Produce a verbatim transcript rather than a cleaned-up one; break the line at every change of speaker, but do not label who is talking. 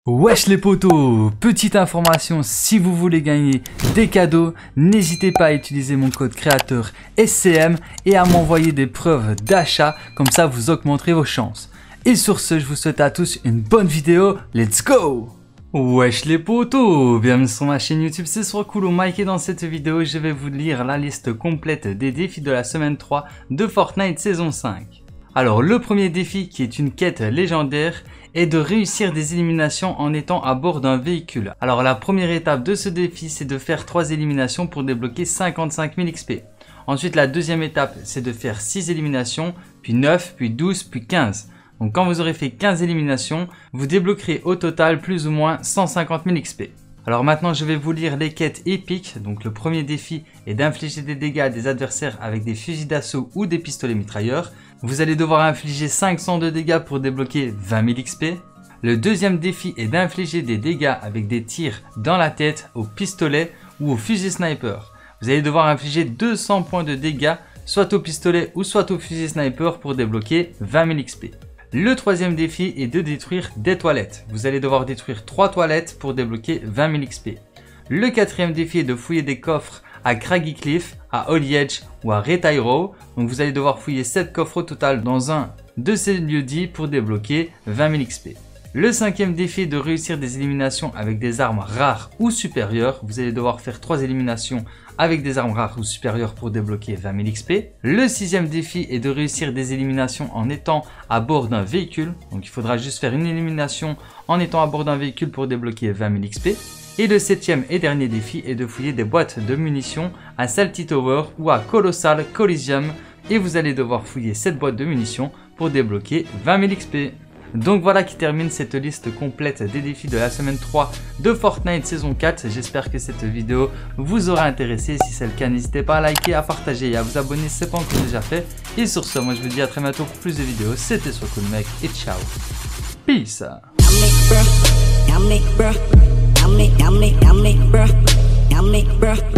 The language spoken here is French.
Wesh les potos, petite information, si vous voulez gagner des cadeaux, n'hésitez pas à utiliser mon code créateur S C M et à m'envoyer des preuves d'achat, comme ça vous augmenterez vos chances. Et sur ce, je vous souhaite à tous une bonne vidéo, let's go! Wesh les potos, bienvenue sur ma chaîne YouTube, c'est Srocool Mike et dans cette vidéo, je vais vous lire la liste complète des défis de la semaine trois de Fortnite saison cinq. Alors le premier défi, qui est une quête légendaire, est de réussir des éliminations en étant à bord d'un véhicule. Alors la première étape de ce défi, c'est de faire trois éliminations pour débloquer cinquante-cinq mille X P. Ensuite la deuxième étape, c'est de faire six éliminations, puis neuf, puis douze, puis quinze. Donc quand vous aurez fait quinze éliminations, vous débloquerez au total plus ou moins cent cinquante mille X P. Alors maintenant je vais vous lire les quêtes épiques. Donc le premier défi est d'infliger des dégâts à des adversaires avec des fusils d'assaut ou des pistolets mitrailleurs. Vous allez devoir infliger cinq cents de dégâts pour débloquer vingt mille X P. Le deuxième défi est d'infliger des dégâts avec des tirs dans la tête, au pistolet ou au fusil sniper. Vous allez devoir infliger deux cents points de dégâts soit au pistolet ou soit au fusil sniper pour débloquer vingt mille X P. Le troisième défi est de détruire des toilettes. Vous allez devoir détruire trois toilettes pour débloquer vingt mille X P. Le quatrième défi est de fouiller des coffres à Craggy Cliff, à Holly Edge ou à Retire Row. Donc vous allez devoir fouiller sept coffres au total dans un de ces lieux-dits pour débloquer vingt mille X P. Le cinquième défi est de réussir des éliminations avec des armes rares ou supérieures. Vous allez devoir faire trois éliminations avec des armes rares ou supérieures pour débloquer vingt mille X P. Le sixième défi est de réussir des éliminations en étant à bord d'un véhicule. Donc il faudra juste faire une élimination en étant à bord d'un véhicule pour débloquer vingt mille X P. Et le septième et dernier défi est de fouiller des boîtes de munitions à Salty Tower ou à Colossal Coliseum. Et vous allez devoir fouiller cette boîte de munitions pour débloquer vingt mille X P. Donc voilà qui termine cette liste complète des défis de la semaine trois de Fortnite saison quatre. J'espère que cette vidéo vous aura intéressé. Si c'est le cas, n'hésitez pas à liker, à partager et à vous abonner si ce n'est pas encore déjà fait. Et sur ce, moi je vous dis à très bientôt pour plus de vidéos. C'était Srocool Mec et ciao. Peace. Yummy, bruh. Yummy, bruh. Yummy, yummy, yummy, bruh. Yummy, bruh.